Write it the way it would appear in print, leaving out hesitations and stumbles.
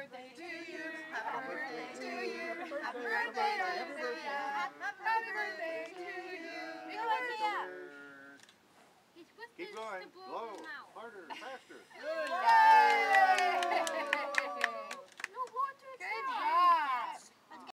birthday to you. Happy birthday to you. Happy birthday, Isaiah. Happy birthday to you. Keep going. Blow. Harder. Faster. Yay!